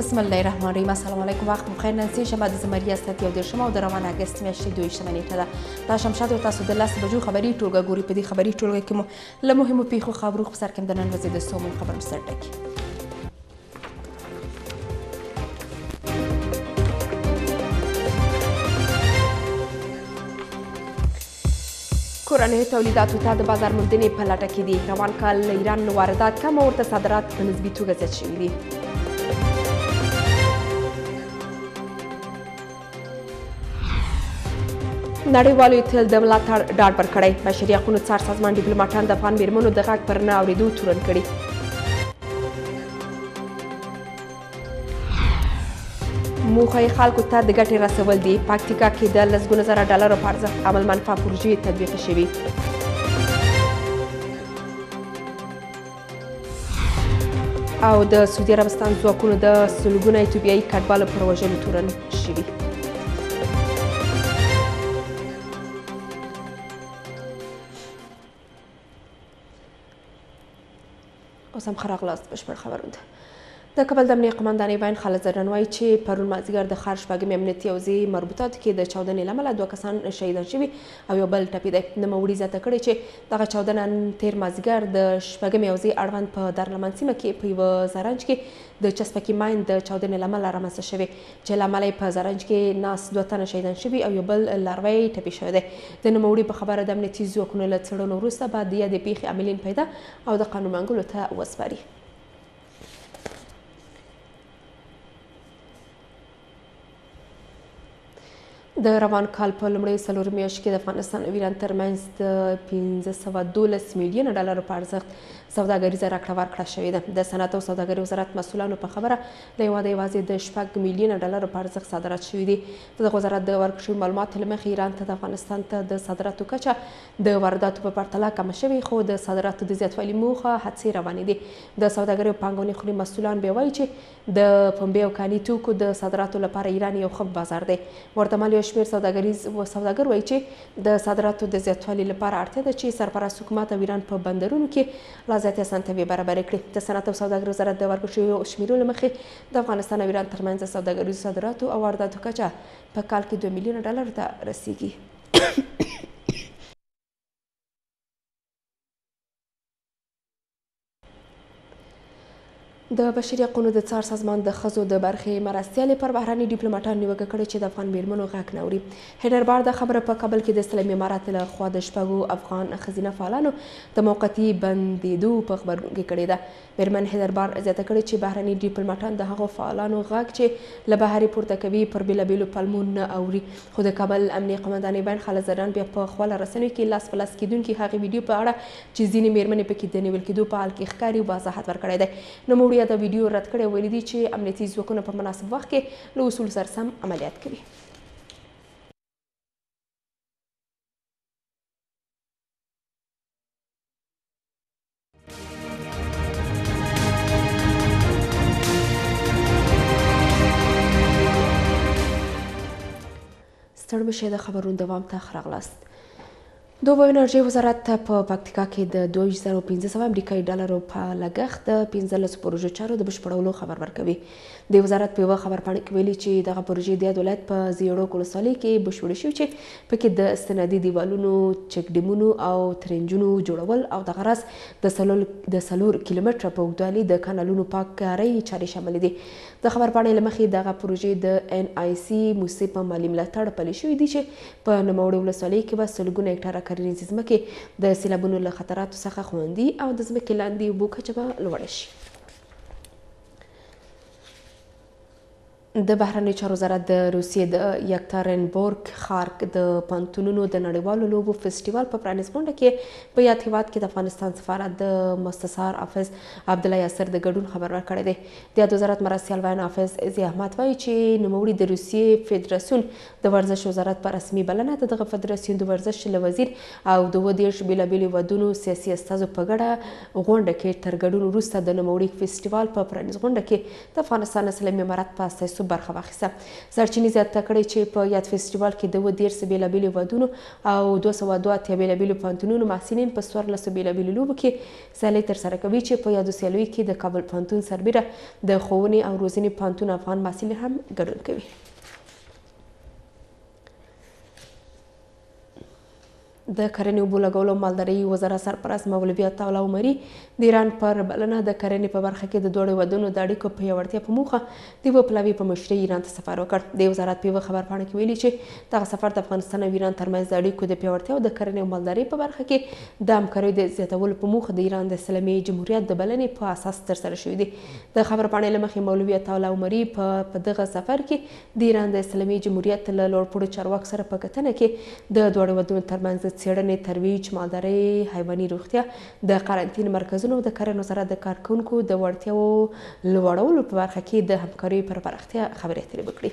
بسم الله الرحمن الرحیم. السلام علیکم، وخت بخیر. نن سه شنبه د زمري است 11 او د روان اگست میاشتې 22 نیټه ده. دا شمشاد او تاسو د 10 بجو خبري ټولګه ګوري. په دې خبري ټولګه کې مو له مهمو پیښو خبرو په سر کې د نن ورځې د سومو خبرو سر ټکی. کورنیو تولیداتو ته د بازار موندنې په لټه کې دي. روان کال له ایران واردات کم او ورته صادرات په نسبي توګه زیات شوي دي. نړیوالو یې تل د ملاتړ ډاډ ورکړی. بشري حقونو څار سازمان ډیپلوماټان د افغان میرمنو د غږ پر نه اورېدو تورن کړي. موخه یې خلکو ته د ګټې رسول دي. پکتیکا کې د لسګونه زره ډالرو په ارزښت عمل منفعه پروژې تطبیق شوي. او د سعودي عربستان ځواکونو د سلګونه ایتوپیایي کډوالو پر وژنو تورن شوي. اوس هم ښه راغلاست بشپړ خبرونه ده. د کابل د امنیه قمندان ایوان خالد زرن وایي چې پرون مازدیګر د ښار شپږمې امنیتي حوزې مربوطاتو کې د چاودنې له امله 2 کسان شهیدان شوي او یو بل ټپي دی. نوموړي زیاته کړې چې دغه چاودنه تېر مازدیګر د شپږمې حوزې اړوند په دارالمان سیمه کې په یوه زرنج کې د چسپکي ماین د چاودنې له امله رامنځته شوې چې له امله یې په زرنج کې ناست 2 تنه شهیدان شوي او یو بل لاروی ټپي شوی دی. د نوموړي په خبره د امنیتي ځواکونو له څېړنو وروسته به د یادې پیښې عاملین پیدا او د قانون منګولو ته وسپاري. د روان کال په لومړیو څلورو میاشتو کې د افغانستان او ایران ترمنځ د 512 میلیونه ډالرو په ارزښت سوداګریزه راکړه ورکړه شوې ده. د صنعت او سوداګرۍ وزارت مسؤلانو په خبره له هېواده یوازې د 6 میلیونه ډالرو په ارزښت صادرات شوي دي. د دغه وزارت د ورکړل شوي معلوماتو له مخې ایران ته د افغانستان ته د صادراتو کچه د وارداتو په پرتله کمه شوې، خو د صادراتو د زیاتوالي موخه هڅې روانې دي. د سوداګرۍ او پانګونې خونې مسؤلان بیا وایي چې د پنبې او کاني توکو د صادراتو لپاره ایران یو ښه بازار دی. ورته مهال یو شمېر سوداګر وایي چې د صادراتو د زیاتوالي لپاره اړتیا ده چې سرپرست حکومت او ایران په بندرونو کې لا زیاتې اسانتیاوې برابرې کړي. د صنعت او سوداګرۍ وزارت د ورکړل شویو شمیرو له مخې د افغانستان او ایران ترمنځ د سوداګریزو صادراتو او وارداتو کچه په کال کې 2 میلیونه ډالرو ته رسیږي. د بشري حقونو د څار سازمان د ښځو د برخې مرستیالې پر بهرني ډیپلوماټانو نیوکه کړې چې د افغان میرمنو غږ نه اوري. هیډربار دا خبره په کابل کې د اسلامي اماراتو له خوا د 6 افغان ښځینه فعالانو د موقتي بندېدو په خبرونه کې کړې ده. میرمن هیډربار زیاته کړې چې بهرني ډیپلوماټان د هغو فعالانو غږ چې له بهرې پورته کوي پر بېلابېلو پلمو نه اوري. خو د کابل امنیه قمندان ایوان خالد زرن بیا په خپله رسنیو کې لاس په لاس کېدونکي هغې ویډیو په اړه چې ځینې میرمنې پکې د نیول کېدو په حال کې ښکاري وضاحت ورکړی دی. نوموړي دا ویډیو رد کړی او ویلي دي چې امنیتي ځواکونه په مناسب وخت کې له اصول سره سم عملیات کوي. ستړي مه شئ، د خبرونو دوام ته ښه راغلاست. د اوبو انرژۍ وزارت په پکتیکا کې د 2500 امریکایي ډالرو په لګښت د 15 پروژو چارو د بشپړولو خبر ورکوي. د وزارت په یوه خبرپاڼه کې ویلي چې دغه پروژې د یاد ولایت په زیړوک ولسوالۍ کې بشپړې شوي چې پکې د استنادي دیوالونو، چک ډیمونو او ترنجونو جوړول او دغه راز د 4 کیلومتره په اوږدوالي د کانالونو پاککارۍ چارې شاملې دي. د خبرپاڼې له مخې دغه پروژې د NIC موسسې په مالي ملاتړ پلي شوي دي چې په نوموړې ولسوالۍ کې به سلګونه هکټاره کرنیزې ځمکې د سیلابونو له خطراتو څخه خوندي او د ځمکې لاندې اوبو کچه به لوړه شي. د بهرنیو چارو وزارت د روسیې د یکترینبورګ ښار د پوهنتونونو د نړیوالو لوبو فستیوال په پرانیست غونډه کې په یاد هیواد کې د افغانستان سفارت د مستشار حافظ عبدالله یاسر د ګډون خبر ورکړی دی. د یاد وزارت مرستیال ویان حافظ عزي احمد وایي چې نوموړي د روسیې فدراسیون د ورزش وزارت په رسمي بلنه د دغه فدراسیون د ورزش له وزیر او د 30 بېلابېلو هیوادونو سیاسي استازو په ګډه غونډه کې تر ګډون وروسته د نوموړي فستیوال په پرانیست غونډه کې د افغانستان اسلامي امارت په استازیتوب برخه واخیسته. سرچینې زیاته کړې چې په یاد فستیوال کې د 13 بېلابېلو هیوادونو او 282 بېلابېلو پوهنتونونو محصلین په 14 بېلابېلو لوبو کې سیالۍ ترسره کوي چې په یادو سیالیو کې د کابل پوهنتون سربیره د ښوونې او روزنې پوهنتون افغان محصلین هم ګډون کوي. د کرنې اوبو لګولو مالدارۍ وزارت سرپرست مولوي عطاالله عمري د ایران پر بلنه د کرنې په برخه کې د دواړو هیوادونو د اړیکو پیاوړتیا په موخه د یوه پلاوي په مشرۍ ایران ته سفر وکړ. د وزارت په یوه خبرپاڼه کې ویلي چې دغه سفر د افغانستان او ایران ترمنځ د اړیکو د پیاوړتیا او د کرنې او مالدارۍ په برخه کې د همکاریو د زیاتولو په موخه د ایران د اسلامي جمهوریت د بلنې په اساس ترسره شوی دی. د خبرپاڼې له مخې مولوي عطاالله عمري په دغه سفر کې د ایران د اسلامي جمهوریت له لوړپوړو چارواکو سره په کتنه کې د دواړو هیوادونو ترمنځ د څېړنې، ترویج، مالدارۍ، حیواني روغتیا، د قرنطین مرکزونو او د کرنې وزارت د کارکوونکو د وړتیاو لوړولو په برخه کې د همکاریو پر پراختیا خبرې اترې وکړي.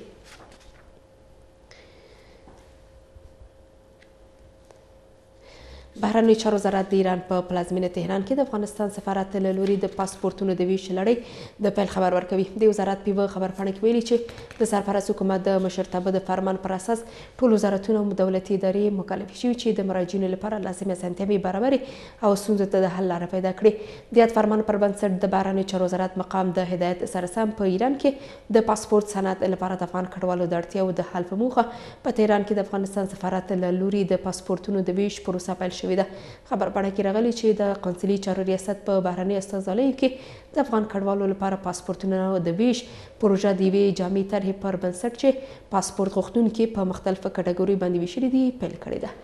بهرنیو چارو وزارت د ایران په پلازمینه تهران کې د افغانستان سفارت له لوري د پاسپورتونو د ویش لړۍ د پیل خبر ورکوي. د وزارت په یوه خبرپاڼه کې ویلي چې د سرپرست حکومت د مشرتابه د فرمان پر اساس ټول وزارتونه او دولتي ادارې مکلف شوي چې د مراجعینو لپاره لازمې اسانتیاوې برابرې او ستونزو ته د حل لاره پیدا کړي. د یاد فرمان پر بنسټ د بهرنیو چارو وزارت مقام د هدایت سره سم په ایران کې د پاسپورت صنعت لپاره د افغان کډوالو د اړتیاوو د حل په موخه په تهران کې د افغانستان سفارت له لوري د پاسپورتونو د ویش پروسه پیل شوې ده. خبرپاڼه کې راغلي چې د قونسلي چارو ریاست په بهرني استازالیو کې د افغان کډوالو لپاره پاسپورتونو د ویش پروژه د یوې جامع طرحې پر بنسټ چې پاسپورت غوښتونکي په مختلفو کټګوریو باندې ویشلي دي پیل کړې ده.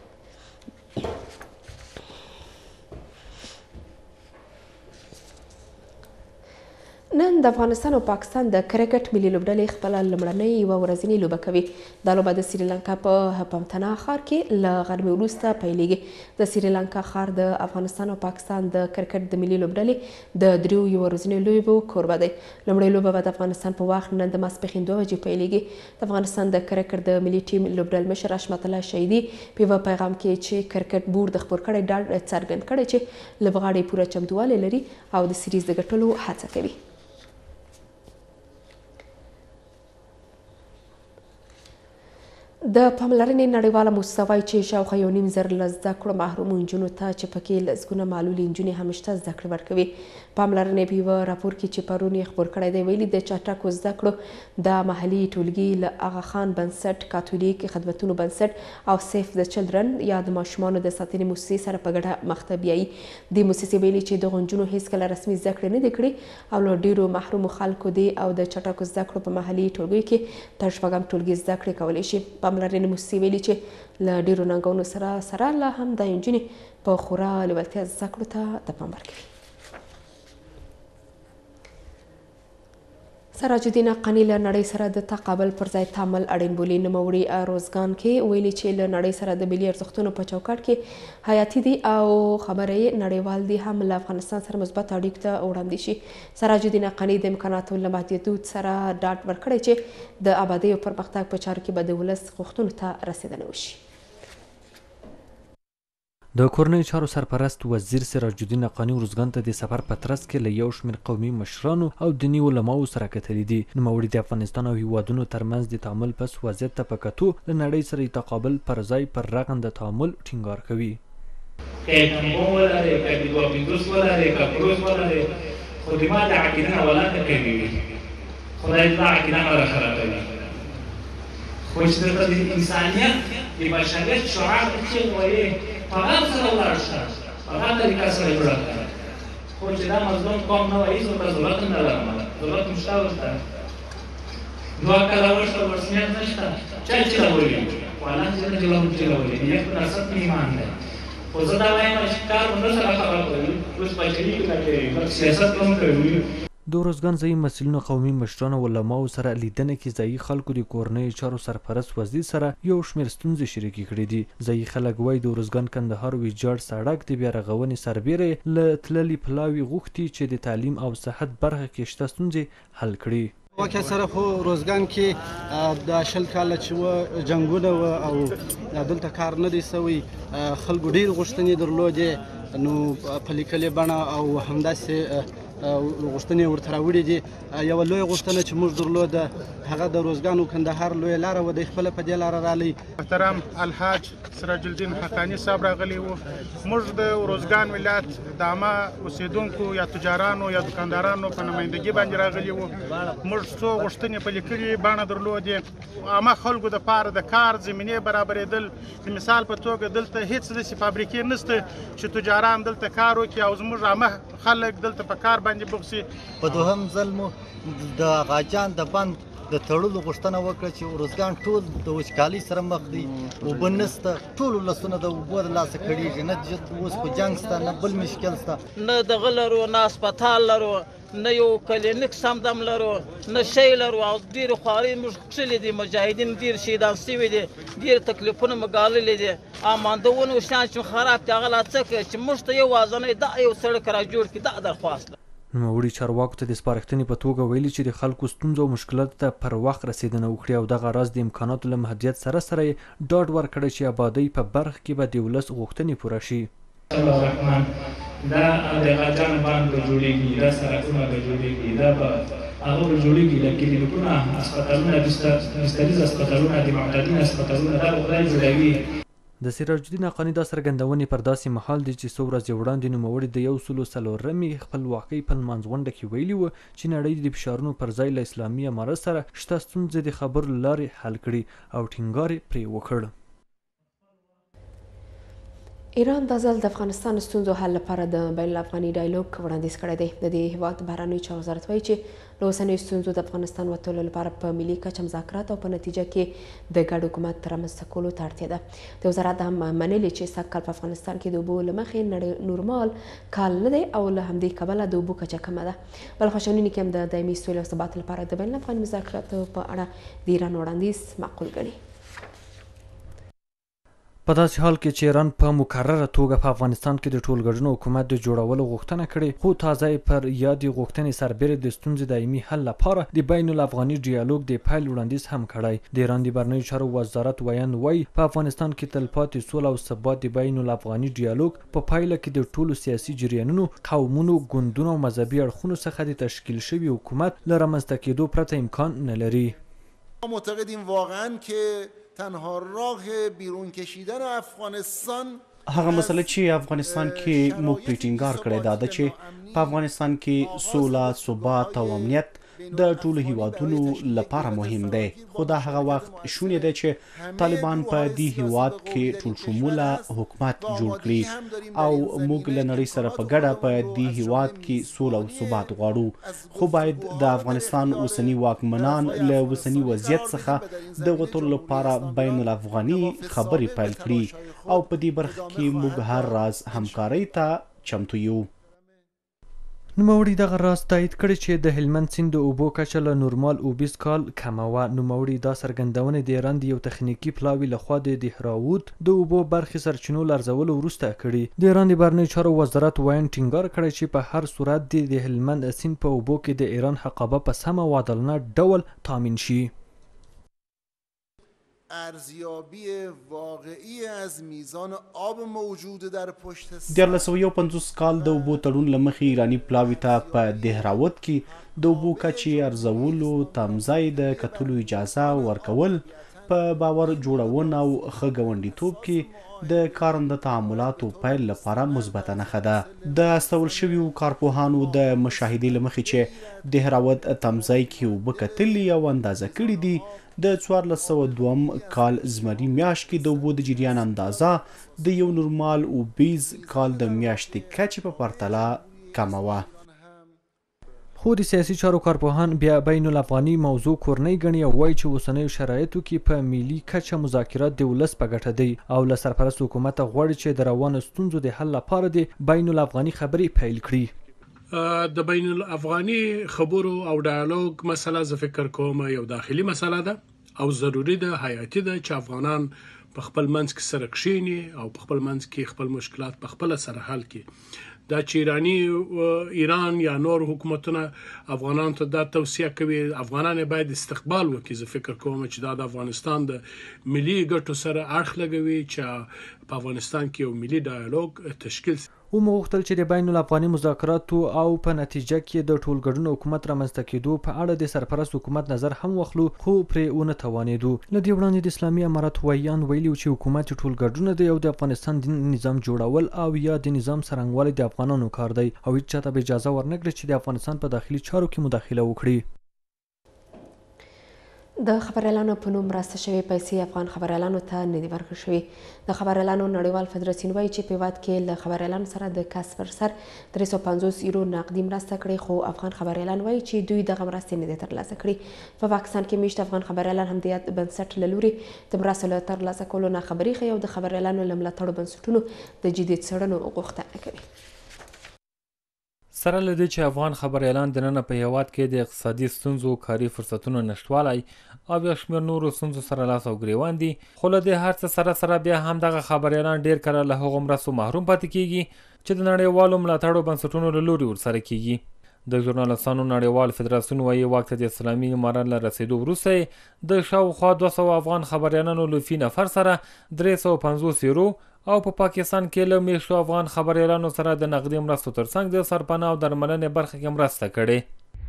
نن د افغانستان او پاکستان د کرکټ ملي لوبډلې خپله لومړنۍ یوه ورځنۍ لوبه کوي. دا لوبه د سریلانکا په پمتنا ښار کې له غرمې وروسته پیلیږي. د سریلانکا ښار د افغانستان او پاکستان د کرکټ د ملي لوبډلې د دریو یوه ورځنیو لوبو کوربه دی. لومړۍ لوبه به د افغانستان په وخت نن د ماسپښین 2 بجې پیلیږي. د افغانستان د کرکټ د ملي ټیم لوبډل مشر حشمت الله شهیدي په یوه پیغام کې چې کرکټ بورډ د خپور کړی ډاډ څرګند کړی چې لوبغاړي پوره چمتووالی لري او د سیریز د ګټلو هڅه کوي. د پاملرنې نړیواله موسسه وایي چې شاوخوا 1.5 زره له زده کړو محرومو نجونو ته چې پکې لسګونه معلولې نجونې هم شته زده کړې ورکوي. پاملرنې په یوه راپور کې چې پرون یې خپور کړی دی ویلي د چټکو زده کړو د محلي ټولګي له اغا خان بنسټ، کاتولیک خدمتونو بنسټ او سیف د چلډرن یا د ماشومانو د ساتنې موسسې سره په ګډه مخته بیایي. د موسسې ویلي چې دغو نجونو هیڅکله رسمي زده کړې نه دي کړې او له ډېرو محرومو خلکو دي او د چټکو زده کړو په محلي ټولګیو کې تر 4 ټولګي زده کړې کولی شي. پاملرنې موسسې ویلي چې له ډېرو ننګونو سره لا هم دا نجونې په خورا لیوالتیا زده کړو ته د پام ورکوي. سراج الدین حقانی له نړۍ سره د تقابل پر ځای تعامل اړین بولي. نوموړي اروزګان کې ویلي چې له نړۍ سره د ملي ارزښتونو په چوکاټ کې حیاتي دي او خبره یې نړیوال دي هم له افغانستان سره مثبت اړیکو ته وړاندې شي. سراج الدین حقانی د امکاناتو له محدودیت سره ډاډ ورکړی چې د آبادۍ او پرمختګ په چارو کې به د ولس غوښتنو ته رسیدنه وشي. د کورنیو چارو سرپرست وزیر سراج الدین حقانی ارزګان ته د سفر په ترڅ کې له یو شمېر قومي مشرانو او دیني علماو سره کتلي دي. نوموړي د افغانستان او هیوادونو ترمنځ د تعامل پس وضعیت ته په کتو له نړۍ سره تقابل پر ځای پر رغنده تعامل ټینګار کوي. که تنبو ولري، که دیدواپیندوس ولري، که پروس ولري، خو د ما د عقیده نه ولاته کوي خدای دا عقیده نه راخرابوي. خو چې درته د انسانیت د بشریت شعار چې وایي هغه سره ولاړ شه، هغه طریقه سره یې جوړه کړه. خو چې دا مظلوم قوم نه وایي زه ورته ضرورت نه لرم، ضرورت مو شته ورته 2 کاله وروسته ورسمیت نشته. چا چې راولي خو الله جل جلاله چې راولي نیت په نصرت ایمان دی. خو زه دا وایم چې کار مو نه سره خبر کوي اوس بچري کوي سیاست هم کوي. د ارزګان ځایي مسؤلینو قومي مشرانو او علماو سره لیدنه کې ځایي خلکو د کورنیو چارو سرپرست وزیر سره یو شمېر ستونزې شریکې کړې دي. ځایي خلک وایي د ارزګان کندهار ویجاړ سړک د بیا رغونې سربیره له تللې پلاوي غوښتي چې د تعلیم او صحت برخه کې شته ستونزې حل کړي. واقع سره خو روزګان کې د 20 کاله چې و جنګونه و او دلته کار نه دی سوی، خلکو ډېر غوښتنې درلودې، نو په لیکلې بڼه او همداسې غوښتنې ورته راوړي دي. یوه لویه غوښتنه چې موږ درلوده هغه د روزګان و کندهار لویه لاره وه، دی خپله په دې لاره رالی. محترم الحاج سراج الدین حقانی صاحب راغلی وو. موږ د روزګان ولایت د عامه اوسېدونکو یا تجارانو یا دکاندارانو په نمایندګي باندې راغلي وو. موږ څو غوښتنې په لیکلې بڼه درلودې. عامه خلکو دپاره د کار زمینې برابرېدل. د مثال په توګه دلته هېڅ داسې فابریکې نشته چې تجاران دلته کار وکړي او زموږ عامه خلک دلته په کار باندې بوخت شي. په دوهم ځل مو د غاجان د بند د تړلو غوښتنه وکړه چې روزګان ټول د وچکالۍ سره مخ دی، اوبه نشته، ټولو لاسونه د اوبو د لاسه کړېږي، نه اوس په جنګ شته نه بل مشکل شته، نه دغه لرو نه هسپتال لرو نه یو کلینیک سمدم لرو نه شی لرو او ډېرې خوارۍ موږ کښلي دي. مجاهدین ډېر شهیدان سوي دي، ډېر تکلیفونه مو ګاللي دي. ماندهونه شیان چې خراب دي هغه لا څه کوي چې موږ ته یو وازنی دا یو سړک را جوړ کړي، دا درخواست ده. نوموړي چارواکو ته د سپارښتنې په توګه ویلي چې د خلکو ستونزو او مشکلاتو ته پر وخت رسیدنه وکړي او دغه راز د امکاناتو له محدودیت سره یې ډاډ ورکړی چې آبادۍ په برخه کې به د ولس غوښتنې پوره شي. الرحمن دا د غاجان باندې به جوړېږي، دا سړکونه به جوړېږي، دا به هغه به جوړېږي، د کلینیکونه، هسپتالونه، بستریز هسپتالونه، د معتادین هسپتالونه دا به خدای جوړوي. د سراج الدین حقاني دا څرګندونې پر داسې مهال دي چې څو ورځې وړاندې نوموړي د 104مې خپلواکۍ په لمانځغونډه کې ویلي وو چې نړۍ د فشارونو پر ځای له اسلامي امارت سره شته ستونزې د خبرو له لارې حل کړي او ټینګار پرې وکړ. ایران دا ځل د افغانستان ستونزو حل لپاره د بین الافغاني ډایلوګ وړاندیز کړی دی. د دې هیواد بهرنیو چارو وزارت وایي چې له اوسنیو ستونزو د افغانستان وتلو لپاره په ملي کچه مذاکرات او په نتیجه کې د ګډ حکومت رامنځته کولو ته اړتیا ده. د وزارت هم منلي چې سږکال په افغانستان کې د اوبو له مخې نورمال کال نه دی او له همدې کبله د اوبو کچه کمه ده. بل خوشحالوني کې هم د دایمي سولې او ثبات لپاره د بین الافغاني مذاکراتو په اړه د ایران وړاندیز معقول ګڼي. په داسې حال کې چې ایران په مکرره توګه په افغانستان کې د ټولګډون حکومت د جوړولو غوښتنه کړې، خو تازه یې پر یادې غوښتنې سربیره د ستونزې دایمي حل لپاره د بین الافغاني ډیالوګ د پیل وړاندیز هم کړی. د ایران د بهرنیو چارو وزارت ویاند وایي په افغانستان کې تلپاتې سوله او ثبات د بین الافغاني ډیالوګ په پایله کې د ټولو سیاسي جریانونو، قومونو، ګوندونو او مذهبي اړخونو څخه د تشکیل شوي حکومت له رامنځته کېدو پرته امکان نه لري. معتقدیم واقعا که تنها راه بیرون کشیدن افغانستان هغه مسله چې افغانستان کې موږ پرې ټینګار کړی دا ده چې په افغانستان کې سوله، ثبات او امنیت د ټولو هیوادونو لپاره مهم دی، خو دا هغه وخت شونې ده چې طالبان په دې هیواد کې ټول شموله حکومت جوړ کړي او موږ له نړۍ سره په ګډه په دې هیواد کې سوله او ثبات غواړو، خو باید د افغانستان اوسني واکمنان له اوسني وضعیت څخه د وتلو لپاره بین الافغاني خبرې پیل کړي او په دې برخه کې موږ هر راز همکارۍ ته چمتو یو. نوموړي دغه راز تایید کړی چې د هلمند سیند د اوبو کچه له نورمال اوبیز کال کمه وه. نوموړي دا څرګندونه د ایران د یو تخنیکي پلاوي لخوا د دهراوود د اوبو برخې سرچینو لرزولو وروسته کړي. د ایران د بهرنیو چارو وزارت ویاند ټینګار کړی چې په هر صورت د هلمند سیند په اوبو کې د ایران حقابه په سمه او عادلانه ډول تامین شي. ارزیابی واقعی از میزان آب موجود در پشت سر 1950 کال د اوبو تړون له مخې ایراني پلاوي ته په دهراوت کې د اوبو کچې ارزولو تمځای د کتلو اجازه ورکول په باور جوړونه او ښه ګاونډیتوب کې د کارنده تعاملاتو پیل لپاره مثبته نښه ده. د استول شویو کارپوهانو د مشاهدې له مخې چې دهراوت تمځای کې اوبه کتلي او اندازه کړي دي، د 1402 کال زمري میاشت کې د اوبو د جریان اندازه د یو نورمال اوبیز کال د میاشتې کچې په پرتله کمه وه. خو د سیاسي چارو کارپوهان بیا بین الافغاني موضوع کورنۍ ګڼي او وایي چې اوسنیو شرایطو کې په ملي کچه مذاکرات د ولس په ګټه دی او له سرپرست حکومت غواړي چې د روانو ستونزو د حل لپاره د بین الافغاني خبرې پیل کړي. د بین الافغاني خبرو او ډایالوګ مسله زه فکر کوم یو داخلي مسله ده او ضروری ده، حیاتي ده چې افغانان په خپل منځ کې سره کښیني او په خپل منځ کې خپل مشکلات په خپل سره حل کړي. دا چې ایران یا نور حکومتونه افغانانو ته دا توصیه کوي، افغانان باید استقبال وکړي. زه فکر کوم چې دا د افغانستان د ملي ګټو سره اړخ لګوي چې په افغانستان کې یو ملي ډایالوګ تشکیل. ومغوښتل چې د بین الافغاني مذاکراتو او په نتیجه کې د ټولګډون حکومت رامنځته کېدو په اړه د سرپرست حکومت نظر هم واخلو، خو پرې ونه توانېدو. له دې وړاندې د اسلامي امارت ویان ویلي و چې حکومت ټولګډونه دی او د افغانستان د نظام جوړول او یا د نظام څرنګوالی د افغانانو کار دی او هیڅ چاته به اجازه ورنکړي چې د افغانستان په داخلي چارو کې مداخله وکړي. د خبریالانو په نوم راسته شوې پیسې افغان خبریالانو ته نه دي ورکړل شوې. د خبریالانو نړیوال فدراسیون وایي چې په هېواد کې له خبریالانو سره د کس پر سر 350 یورو نقدي مرسته کړې، خو افغان خبریالان وایي چې دوی دغه مرستې نه دي ترلاسه کړي. په پاکستان کې میشت افغان خبریالان هم د بنسټ له لوري د مرستو له ترلاسه کولو ناخبري ښیي او د خبریالانو له ملاتړو بنسټونو د جدي څېړنو غوښتنه کوي. سره له دې چې افغان خبریالان دننه په هیواد کې د اقتصادي ستونزو، کاري فرصتونو نشتوالی او یو شمېر نورو ستونزو سره لاس او ګریوان دي، خو له دې هر څه سره بیا هم دغه خبریالان ډېر کله له هغو مرستو محروم پاتې کیږي چې د نړیوالو ملاتړو بنسټونو له لوري ورسره کیږي. د ژورنالستانو نړیوال فدراسیون وایي واک ته د اسلامي امارت له رسېدو وروسته د شاوخوا 200 افغان خبریالانو له فی نفر سره 350 یورو او په پاکستان کې له میشتو افغان خبریالانو سره د نقدي مرستو ترڅنګ د سرپناه او درملنې برخه کې مرسته کړې.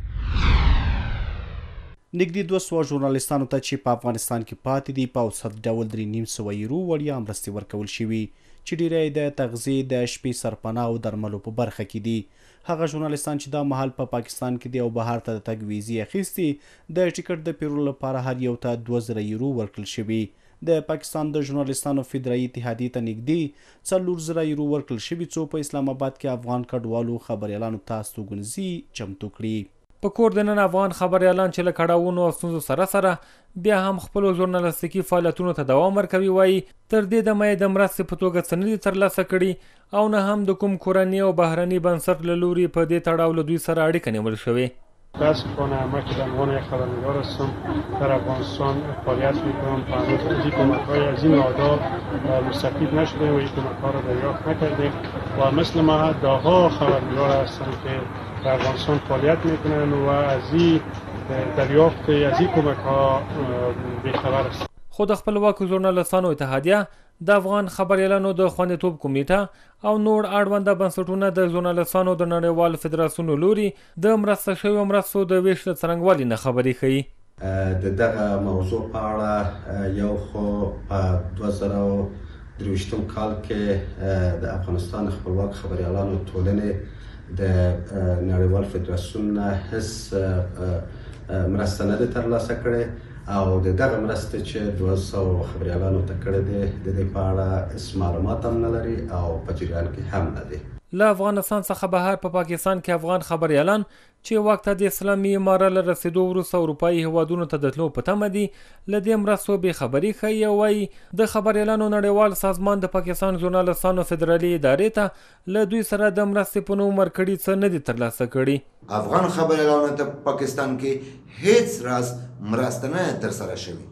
نږدې 200 ژورنالستانو ته چې په افغانستان کې پاتې دي په اوسط ډول 3.5 یورو وړیا مرستې ورکول شوي چې ډیری د تغذیې، د شپې سرپناه او درملو په برخه کې دي. هغه ژورنالستان چې دا مهال په پاکستان کې دی او بهر ته د تګ ویزې اخیستي، د ټیکټ د پیرلو لپاره هر یو ته 2000 یورو ورکړل شوي. د پاکستان د ژورنالستانو فدرالي اتحادیې ته نږدې 4000 یورو ورکړل شوي څو په اسلام آباد کې افغان کډوالو خبریالانو ته استوګنځي چمتو کړي. په کور دننه افغان خبریالان چې له کړاوونو او ستونزو سره بیا هم خپلو ژورنالستیکي فعالیتونو ته دوام ورکوي، وایي تر دې دمه یې د مرستې په توګه څه نه دي ترلاسه کړي او نه هم د کوم کورني او بهرني بنسټ له لوري په دې تړاو له دوی سره اړیکه نیول شوې. متاسفانه ما که به عنوان یک خبرنگار هستم در افغانستان فعالیت میکنم، از این کمک‌های از این نهادها مستفید نشدیم و این کمک‌ها را دریافت نکردیم و مثل ما ده‌ها خبرنگار هستند که در افغانستان فعالیت میکنند و از این دریافت از این کمک‌ها بیخبر هستند. خود خپلواکو ژورنالستانو اتحادیه، د افغان خبریالانو د خوندیتوب کمیټه او نور اړونده بنسټونه د ژورنالستانو د نړیوال فدراسیون لوري د مرسته شویو مرستو د ویش له څرنګوالي نه خبرې ښیي. د دغه موضوع په اړه یو خو په 2023 کال کې د افغانستان خپلواک خبریالانو ټولنې د نړیوال فدراسیون نه هیڅ مرسته نه ده ترلاسه کړې او د دغه مرستې چې 200 خبریالانو ته کړې ده د دې په اړه هیڅ معلومات هم نه لري او په جریان کې هم نه دي. له افغانستان څخه بهر په پاکستان کې افغان خبریالان چې وخت د اسلامي امارت له رسېدو وروسته اروپایي هیوادونو ته د تلو په تمه دي، له دې مرستو بېخبري ښیي او وایي د خبریالانو نړیوال سازمان د پاکستان ژورنالستانو فدرالي ادارې ته له دوی سره د مرستې په نوم ورکړي څه نه دي ترلاسه کړي. افغان خبریالانو ته پاکستان کې هیڅ راز مرسته نه ترسره شوې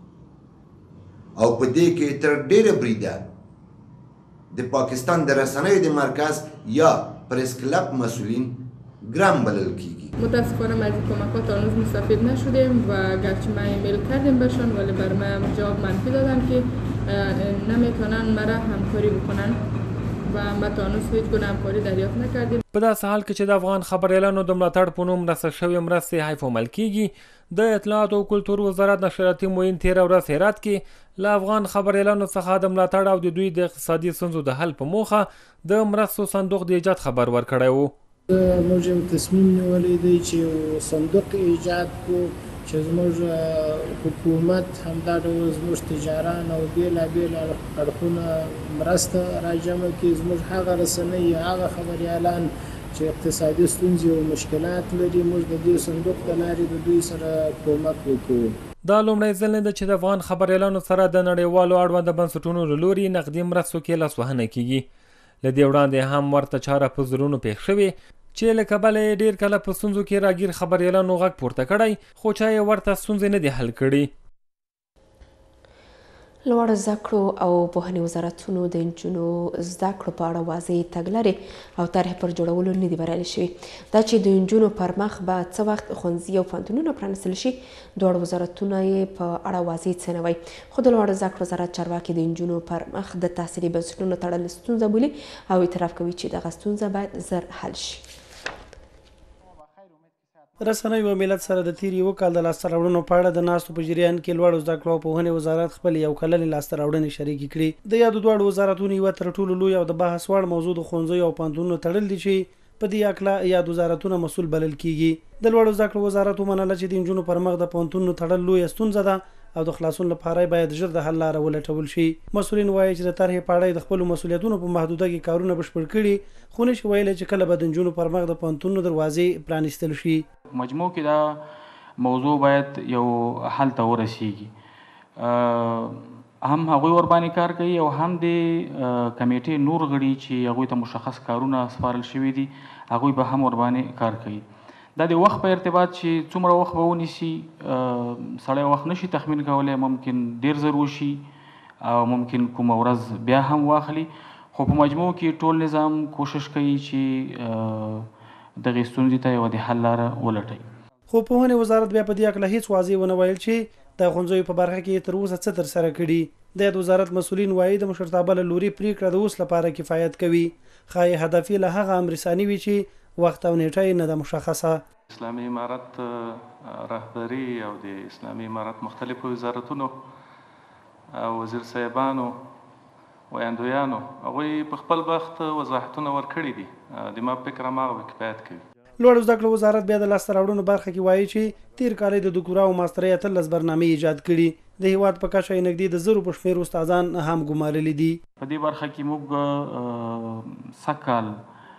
او په دې کې تر ډېره بریده د پاکستان د رسنیو د مرکز یا پرس کلاب مسئولین گرم بلل کیږي. متاسفانه ما از این کمکات هنوز مستفید نشدیم و گرچه ما ایمیل کردیم بهشون ولی بر ما جواب منفی دادن که نمیتونن مرا همکاری بکنن و ما تا هنوز هیچ گونه همکاری دریافت نکردیم. په داسې حال کې چې د افغان خبریالانو د ملاتړ په نوم رسد شوې مرستې حیف عمل کیږي، د اطلاعات او کلتور وزارت نشریاتي معین تېره ورځ هرات کې له افغان خبریالانو څخه د ملاتړ او د دوی د اقتصادي ستونزو د حل په موخه د مرستو صندوق د ایجاد خبر ورکړی و. موږ تصمیم نیولی دی چې صندوق ایجاد کړو چې زموږ حکومت همدا ډول زموږ تجاران او بېلابېل اړخونه مرسته راجمع کړي، زموږ هغه رسنۍ هغه خبریالان چې اقتصادي ستونزې او مشکلات لري، موږ د دې صندوق د لارې د دوی سره کومک وکړو. دا لومړی ځل نه ده چې د افغان خبریالانو سره د نړیوالو اړونده بنسټونو له لوري نقدي مرستو کې لاسوهنه کیږي. له دې وړاندې هم ورته چاره په زرونو پېښ شوې چې له کبله یې ډېر کله په ستونزو کې راګیر خبریالانو غږ پورته کړی، خو چا یې ورته ستونزې نه دي حل کړي. لوړ زده کړو او پوهنې وزارتونو د نجونو زده کړو په اړه واضح تګلارې او طرحې پر جوړولو نه دي بریالي شوي. دا چې د نجونو پر مخ به څه وخت ښوونځي او پوهنتونونه پرانیستل شي، دواړو وزارتونه یې په اړه واضح څه نه وایي. خو د لوړ زده کړو وزارت چارواکي د نجونو پر مخ د تحصیلي بنسټونو تړل ستونزه بولي او اعتراف کوي چې دغه ستونزه باید زر حل شي. رسنیو او ملت سره د تیر یو کال د لاسته راوړنو په اړه د ناستو په جریان کې لوړ زده کړو او پوهنې وزارت خپل یو کلنې لاسته راوړنې شریکې کړي. د یادو دواړو وزارتونو یوه تر ټولو لوی او د بحث وړ موضوع د ښوونځیو او پوهنتونونو تړل دي چې په دې هکله یاد وزارتونه مسؤل بلل کیږي. د لوړ زده کړو وزارت ومنله چې د نجونو پر مخ د پوهنتونونو تړل لویه ستونزه ده او د خلاصون لپاره باید ژر د حل لاره ولټول شي. مسؤلین وایي چې د طرحې په اړه د خپلو مسؤلیتونو په محدوده کې کارونه بشپړ کړي، خو نشي ویلی چې کله به د نجونو پر مخ د پوهنتونونو دروازې پرانیستل شي. مجموع کې دا موضوع باید یو حل ته ورسیږي. هم هغوی ورباندې کار کوي او هم د کمیټې نور غړي چې هغوی ته مشخص کارونه سپارل شوي دي هغوی به هم ورباندې کار کوي. دا د وخت په ارتباط چې څومره وخت به ونیسي سړی وخت نشي تخمین کولی، ممکن ډیر زر وشي او ممکن کومه ورځ بیا هم واخلي، خو په مجموع کې ټول نظام کوشش کوي چې دغې ستونزې ته یوه د حل لاره ولټوي. خو پوهنې وزارت بیا په دې هکله هیڅ واضح ونه ویل چې د ښوونځیو په برخه کې تر اوسه څه ترسره کړي. د وزارت مسؤلین وایي د مشرتابه له لوري پریکړه د اوس لپاره کفایت کوي، ښایي هدف یې له هغه امر ثاني وي چې وخت او نیټه یې نه ده مشخصه. اسلامي امارت رهبري او د اسلامي امارت مختلفو وزارتونو او وزیر صاحبانو ویاندویانو هغوی په خپل وخت وضاحتونه ورکړي دي، د ما فکر هماغه به کفایت کوي. لوړ زده کړو وزارت بیا د لاسته راوړنو برخه کې وایي چې تیر کال د دکتورا او ماسترۍ 18 برنامې ایجاد کړي. د هیواد په کچه یې نږدې د 1000 په شمېر استادان هم ګمارلي دي. په دې برخه کې موږ سږ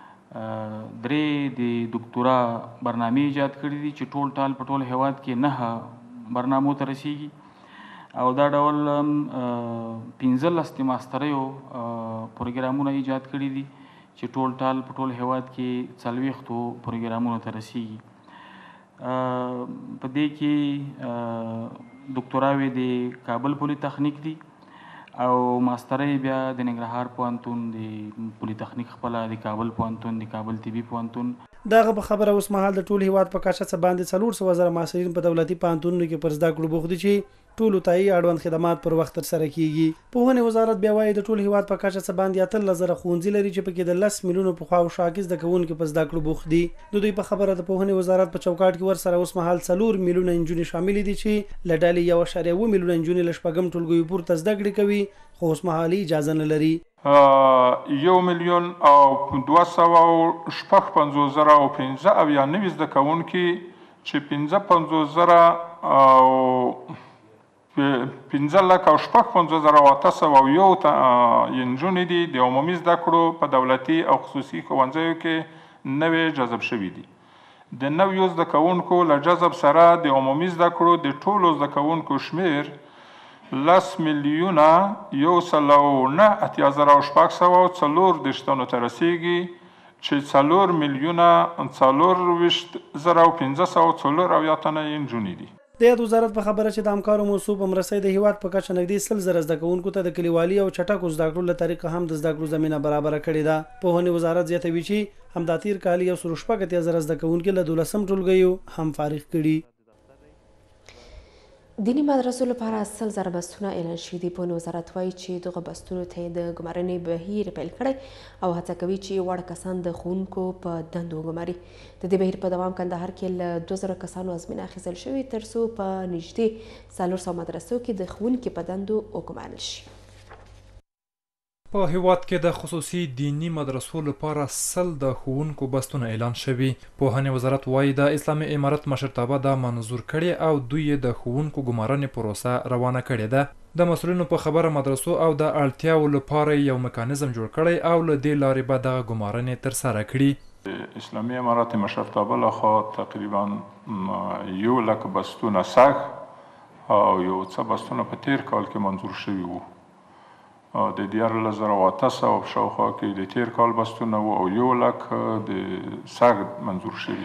درې د دکتورا برنامې ایجاد کړي دي چې ټول ټال په ټول هیواد کې 9 برنامو ته رسیږي او دا ډول 15 د ماستریو پروګرامونه ایجاد کړي دي چې ټول ټال په ټول هیواد کې 40 پروګرامونو ته رسیږي. په دې کې دکتوراوې د کابل پولی تخنیک دي او ماسترۍ بیا د ننګرهار پوهنتون د پولی تخنیک خپله د کابل پوهنتون د کابل طبي پوهنتون. دغه په خبره اوس مهال د ټول هیواد په کچه څه باندې 400 زره محصلین په دولتي پوهنتونونو کې پر زده کړو بوخت دي چې ټولو ته یې اړوند خدمات پر وخت ترسره کیږي. پوهنې وزارت بیا وایي د ټول هیواد په کچه څه باندې 18 زره ښوونځي لري چې پکې د 10 میلیونو په خوا شاګرد زده کوونکي په زده کړو بوخت دي. د دوی په خبره د پوهنې وزارت په چوکاټ کې ورسره اوس مهال 4 میلیونه نجونې شامل دي چې له ډلې 1.1 میلیونه نجونې له شپږم ټولګیو پورته زده کړې کوي، خو اوس مهال اجازه نه لري. 1 میلیون او 256 زره او 15 نوي زده کوونکي چې 55 زره او 15 لک او 56 زره او 801 نجونې دي د عمومي زده کړو په دولتي او خصوصي ښوونځیو کې نوې جذب شوي دي. د نویو زده کوونکو له جذب سره د عمومي زده کړو د ټولو زده کوونکو شمیر 10 میلیونه 1,9,740 ته رسیږي چې 4 میلیونه 420 زره او 540 تنه نجونې دي. د یاد وزارت په خبره چې د همکارو موضوع په مرستې د هیواد په کچه نږدې 100 زره زده کوونکو ته د کلیوالي او چټکو زده کړو له طریقه هم د زده کړو زمینه برابره کړې ده. پوهنې وزارت زیاتوي چې همدا تیر کال 1.8 زره زده کوونکي له 12 ټولګیو هم فارغ کړي. دینی مدرسو لپاره 100 زره بستونه اعلان شوي دي. پوهنې وزارت وایي چې دغه بستونو ته د ګمارنې بهیر پیل کړی او هڅه کوي چې وړ کسان د ښوونکو په دندو وګماري. د دې بهیر په دوام کندهار کې له 2000 کسانو ازموینه اخیستل شوې ترڅو په نږدې 400 مدرسو کې د ښوونکي په دندو وګمارل شي. په هیواد کې د خصوصي دینی مدرسو لپاره 100 د ښوونکو بستونه اعلان شوي. پوهنې وزارت وایي د اسلامي امارت مشرتابه دا منظور کړي او دوی د ښوونکو ګمارنې پروسه روانه کړې ده. د مسؤلینو په خبره مدرسو او د اړتیاو لپاره یو میکانیزم جوړ کړی او له دې لارې به دغه ګمارنې ترسره کړي. اسلامي امارت مشرتابه لخوا تقریبا 1 لک بستونه سږ او یو څه بستونه په تیر کال کې منظور شوي وو. د 14,800 شاوخوا کې د تیر کال بستونه وو او 1 لک د سږ منظور شوي.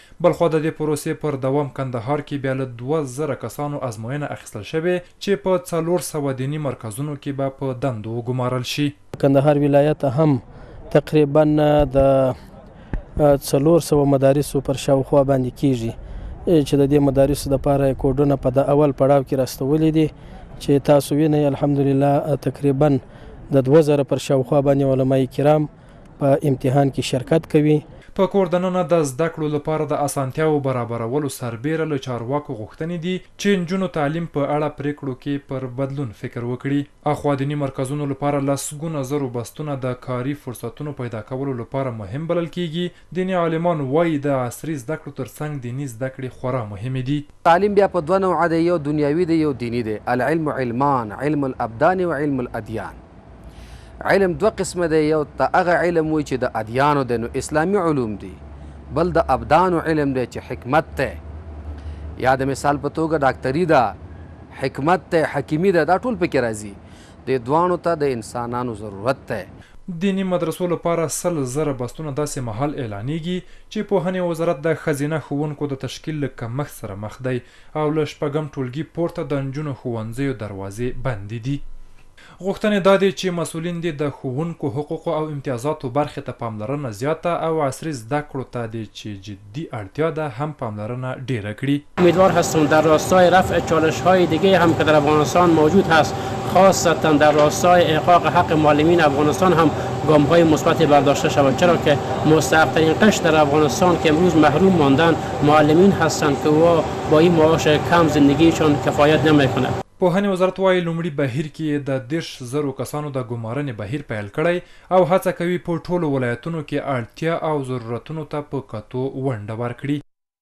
بلخوا د دې پروسې پر دوام کندهار کې بیا له 2000 کسانو ازموینه اخیستل شوې چې په 400 دیني مرکزونو کې به په دندو وګمارل شي. کندهار ولایت هم تقریبا د 400 مدارسو پر شاوخوا باندې کیږي چې د دې مدارسو لپاره کوډونه په د اول پړاو کې راستولې دي چې تاسو وینئ الحمدلله تقریبا د 2000 پر شاوخوا باندې علماء کرام په امتحان کې شرکت کوي. په کور دننه د زده کړو لپاره د اسانتیاو برابرولو سربیره له چارواکو غوښتنې دي چې نجونو تعلیم په اړه پریکړو کې پر بدلون فکر وکړي. اخوا دیني مرکزونو لپاره لسګونه زرو بستونه د کاري فرصتونو پیدا کولو لپاره مهم بلل کیږي. دیني عالمان وایي د عصري زده کړو ترڅنګ دیني زده کړې خورا مهمې دي. تعلیم بیا په دوه نوعه دی، یو دنیوي دی یو دیني دی. العلم علمان، علم الابدان و علم الادیان. علم دوه قسمه دی، یو ته هغه علم وایي چې د ادیانو دی نو اسلامي علوم دي، بل د ابدانو علم دی چې حکمت دی، یا د مثال په توګه ډاکټري ده، حکمت دی، حکیمي ده، دا ټول پکې راځي. د دواړو ته د انسانانو ضرورت دی. دینی مدرسو لپاره 100,000 بستونه داسې مهال اعلانیږي چې پوهنې وزارت د ښځینه ښوونکو د تشکیل له کمښت سره مخ دی او له 6 ټولګي پورته د نجونو ښوونځیو دروازې بندې دي. غوښتنې دا دی چې مسؤلین دې د ښوونکو حقوقو او امتیازاتو برخې ته پاملرنه زیاته او عصري زده کړو ته دی چې جدي اړتیا ده هم پاملرنه ډیره کړي. امیدوار هستم در راستای رفع چالش‌های دیگه هم که در افغانستان موجود هست، خاصتا در راستای احقاق حق معلمین افغانستان هم گام‌های مثبت برداشته شود، چرا که مستحق‌ترین قشر در افغانستان که امروز محروم ماندن معلمین هستند که با این معاش کم زندگیشون کفایت نمی‌کنه. پوهنې وزارت وایي لومړي بهیر کې د 10,000 کسانو د ګمارنې بهیر پیل کړی او هڅه کوي په ټولو ولایتونو کې اړتیا او ضرورتونو ته په کتو ونډه ورکړي.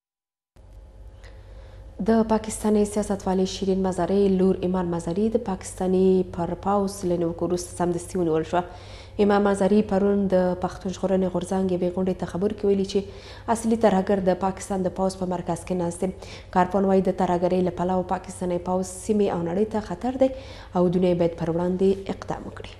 د پاکستاني سیاستوالې شیرین مزاري لور ایمان مزاري د پاکستاني پر پاوز له نیوکو وروسته سمدستي ونیول شوه. ایمان مزاري پرون د پښتون ژغورنې غورځنګ یوې غونډې ته خبر کې ویلي چې اصلي ترهګر د پاکستان د پوځ په مرکز کې ناست دی. کارپون وایي د ترهګرۍ له پلوه پاکستاني پوځ سیمې او نړۍ ته خطر دی او دنیا باید پر وړاندې اقدام وکړي.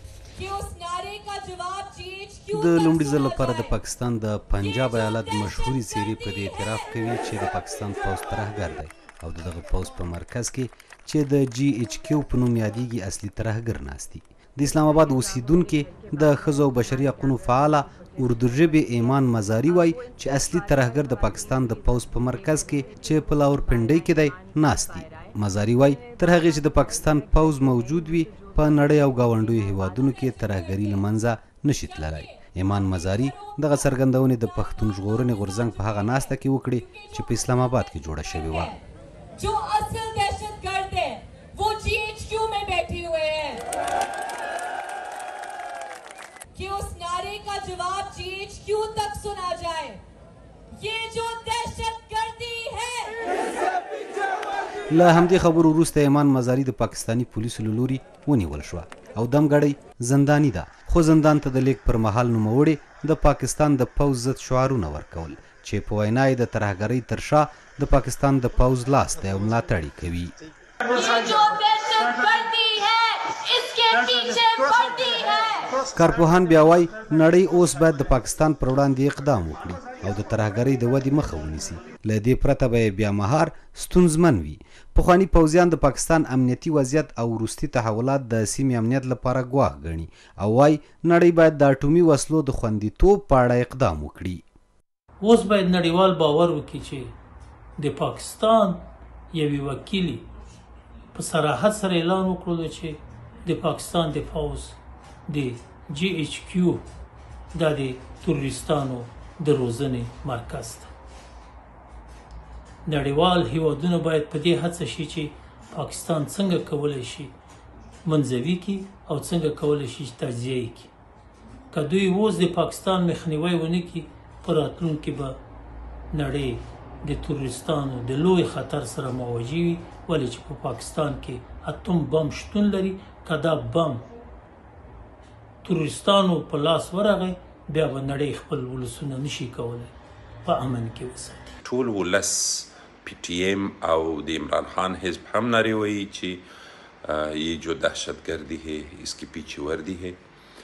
د لومړي ځل لپاره د پاکستان د پنجاب ایالت مشهوري څیرې په دې اعتراف کوي چې د پاکستان پوځ ترهګر دی او دغه پوځ په مرکز کې چې د GHQ په نوم یادېږي اصلي ترهګر ناست دي. د اسلام آباد اوسیدونکي د ښځو او بشري حقونو فعاله اردو ژبې ایمان مزاري وایي چې اصلي ترهګر د پاکستان د پوځ په مرکز کې چې په لاورپنډۍ کې دی ناست دي. مزاري وایي تر هغې چې د پاکستان پوځ موجود وي په نړۍ او ګاونډیو هیوادونو کې ترهګري له منځه نشي تللی. ایمان مزاري دغه څرګندونې د پښتون ژغورنې غورځنګ په هغه ناسته کې وکړې چې په اسلام آباد کې جوړه شوې وه. जो असल दहशतगर्द है वो GHQ में बैठे हुए हैं कि उस नारे का जवाब GHQ तक सुना जाए. ये जो दहशतगर्दी है. له همدې خبرو وروسته ایمان مزاري د پاکستاني پولیسو له لوري ونیول شوه او دمګړۍ زنداني ده، خو زندان ته د لیک پر مهال نوموړې د پاکستان د پوځ ضد شعارونه ورکول چې په وینا یې د ترهګرۍ تر شا د پاکستان د پوځ لاس دی او ملاتړ یې کوي. کارپوهان بیا وایي نړۍ اوس باید د پاکستان پر وړاندې اقدام وکړي او د ترهګرۍ د ودې مخه ونیسي. له دې پرته به بیا مهار ستونزمن وي. پخواني پوځیان د پاکستان امنیتي وضعیت او وروستي تحولات د سیمې امنیت لپاره ګواښ ګڼي او وایي نړۍ باید د اټومي وسلو د خوندیتوب په اړه اقدام وکړي. اوس باید نړیوال باور وکړي چې د پاکستان یوې وکیلي په صراحت سره اعلان وکړو چې د پاکستان د پوځ د GHQ دا د تروریستانو د روزنې مرکز ده. نړیوال هیوادونه باید په دې هڅه شي چې پاکستان څنګه کولی شي منځوي کړي او څنګه کولی شي تجزیه یې کړي. که دوی اوس د پاکستان مخنیوی ونه کړي په راتلونکي به نړۍ د تروریستانو د لوی خطر سره مواجه وي، ولې چې په پاکستان کې اتم بم شتون لري. که دا بم تروریستانو په لاس ورغی بیا به نړۍ خپل ولسونه نشي کولی په امن کې وساتي. ټول ولس PTM او د عمران خان حزب هم نعرے وہی چې یہ جو دہشت گردی ہے اس کی پیچھے وردی ہے.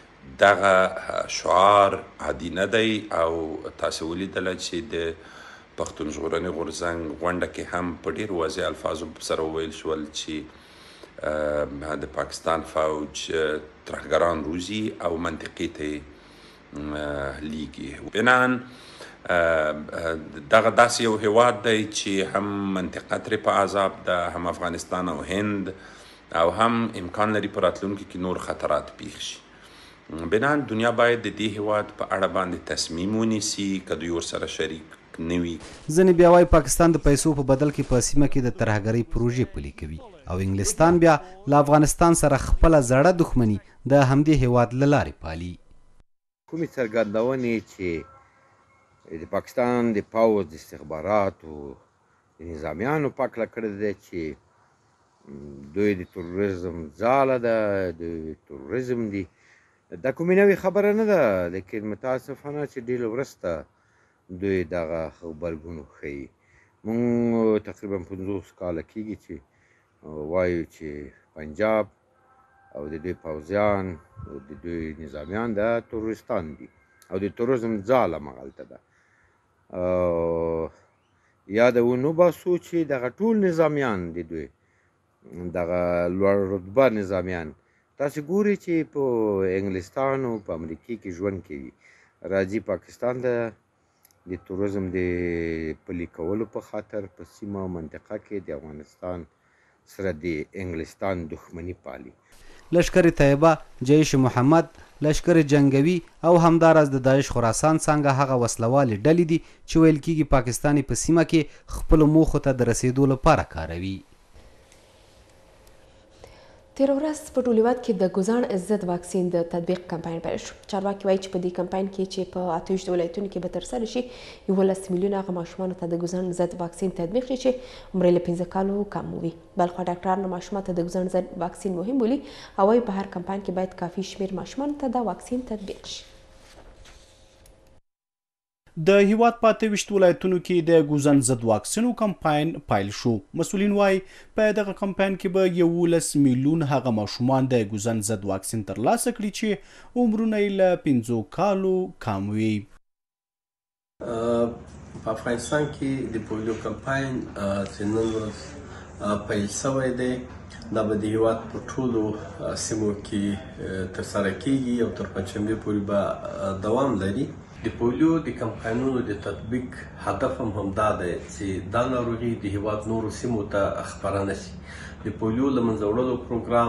دغه شعار عادي نه دی او تاسو ولیدل چې د پښتون ژغورنې غورځنګ غونډه کې هم په ډېرو واضح الفاظو سره وویل شول چې د پاکستان فوج ترهګران روزي او منطقې ته لیږي. بنان دغه داسې یو هیواد دی چې هم منطقه ترې په عذاب ده، هم افغانستان او هند، او هم امکان لري په راتلونکي کې نور خطرات پیښ شي. بنان دنیا باید د دې هیواد په اړه باندې تصمیم ونیسي که دوی ورسره شریک نه وي. ځینې بیا وایي پاکستان د پیسو په بدل کې په سیمه کې د ترهګرۍ پروژې پلي کوي او انګلستان بیا له افغانستان سره خپله زړه دښمني د همدې هیواد له لارې پالي. کومې څرګندونې چې د پاکستان د پوځ د استخباراتو د نظامیانو په هکله کړې ده چې دوی د تروریزم ځاله ده، دوی تروریزم دي، دا کومې نوې خبره نه ده، لیکن متاسفانه چې ډېر وروسته دوی دغه غبرګون ښیي. موږ تقریبا 50 کاله کېږي چې وایو چې پنجاب او د دوی پوځیان او د دوی نظامیان دا تروریستان دي او د تروریزم ځاله همغلته ده. یادونه وباسو چې دغه ټول نظامیان د دوی دغه لوړ رتبه نظامیان تاسو ګورئ چې په انګلستان او په امریکا کې ژوند کوي، راځي پاکستان د تروریزم د پلي کولو په خاطر په سیمه او منطقه کې د افغانستان سره د انګلستان دښمني پالي. لشکر طیبه، جیش محمد، لشکر جنگوي او همداراز د داعش خراسان څنګه هغه وسلوالې ډلې دي چې ویل کېږي پاکستان په سیمه کې خپلو موخو ته د رسېدو لپاره کاروي. تېره ورځ په ټول هېواد کې د ګوزاڼ ضد واکسین د تطبیق کمپاین پیل شو. چارواکي وایي چې په دې کمپاین کې چې په 28 ولایتونو کې به ترسره شي 11 میلیونه هغه ماشومانو ته د ګوزاڼ ضد واکسین تطبیق شي چې عمر یې له 15 کالو کم وي. بلخوا ډاکټران ماشومانو ته د ګوزاڼ ضد واکسین مهم بولي او وایي په هر کمپاین کې باید کافي شمېر ماشومانو ته دا واکسین تطبیق شي. د هیواد په 28 ولایتونو کې د ګوزن ضد واکسینو کمپاین پیل شو. مسؤلین وایي په دغه کمپاین کې به 11 میلیون هغه ماشومان د ګوزن ضد واکسین ترلاسه کړي چې عمرونه یې له 15 کالو کم وي. په افغانستان کې د پولیو کمپاین چې نن ورځ پیل شوی دی دا به د هیواد په ټولو سیمو کې ترسره کیږي او تر پنجشنبې پورې به دوام لري. د پولیو د کمپاینونو د تطبیق هدف هم همدا دی چې دا ناروغي د هیواد نورو سیمو ته خپره نه شي. د پولیو له منځه وړلو پروګرام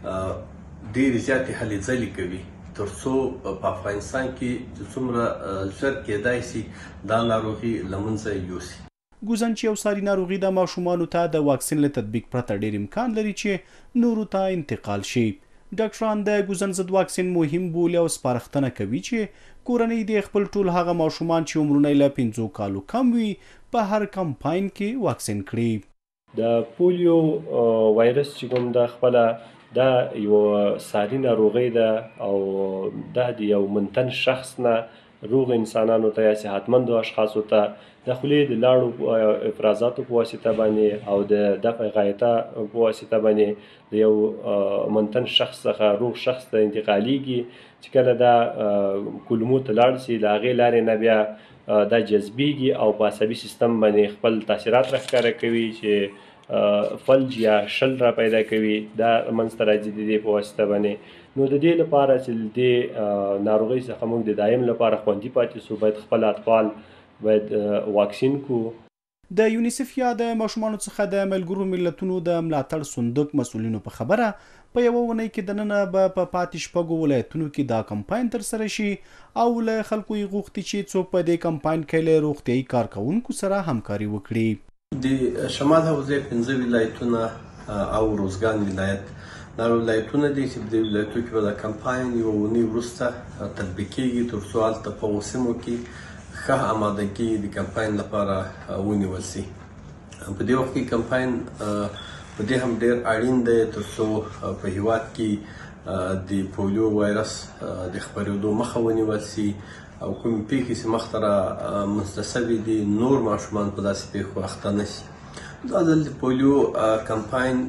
ډېرې زیاتې هلې ځلې کوي تر څو په افغانستان کې چې څومره ژر کېدای شي دا ناروغي له منځه یوسي. ګوزن چې یو ساري ناروغي د ماشومانو ته د واکسین له تطبیق پرته ډېر امکان لري چې نورو ته انتقال شي. ډاکټران د ګوزن ضد واکسین مهم بولي او سپارښتنه کوي چې کورنۍ د خپل ټول هغه ماشومان چې عمرونه یې له 15 کالو کم وي په هر کمپاین کې واکسین کړي. د پولیو وایرس چې کوم د خپله دا یو ساري ناروغي ده او دا د یو منتن شخص نه روغ انسانانو ته یا صحتمندو اشخاصو ته د خولې د لاړو افرازاتو په واسطه باندې او د دفع غایطه په واسطه باندې د یو منتن شخص څخه روغ شخص ته انتقالیږي چې کله دا کولمو ته لاړ شي د هغې لارې نه بیا دا جذبیږي او په عصبي سیستم باندې خپل تاثیرات راښکاره کوي چې فلج یا شل را پیدا کوي. دا منځته راځي د دې په واسطه باندې. نو د دې لپاره چې د ناروغۍ څخه موږ د دایم لپاره خوندي پاتې شو باید خپل اطفال باید واکسین کو. د یونیسف یا د ماشومانو څخه د ملګرو ملتونو د ملاتړ صندوق مسؤلینو په خبره په یوه اونۍ کې دننه به په پاتې شپږو ولایتونو کې دا کمپاین ترسره شي او له خلکو یې غوښتي چې څوک په دې کمپاین کې له روغتیایي کارکوونکو سره همکاري وکړي. د شمال حوزې 15 ولایتونه او روزګان ولایت دا ولایتونه دي چې د ولایتونو کې به د کمپاین یوه اونۍ وروسته تطبیق کېږي تر څو هلته په هغو سیمو کې ښه آمادګي د کمپاین لپاره ونیول شي. په دې وخت کې کمپاین په دې هم ډېر اړین دی تر څو په هیواد کې د پولیو وایرس د خپرېدو مخه ونیول شي او کومې پېښې چې مخته را منځته شوي دي نور ماشومان په داسې پېښو اخته نه شي. دا ځل د پولیو کمپاین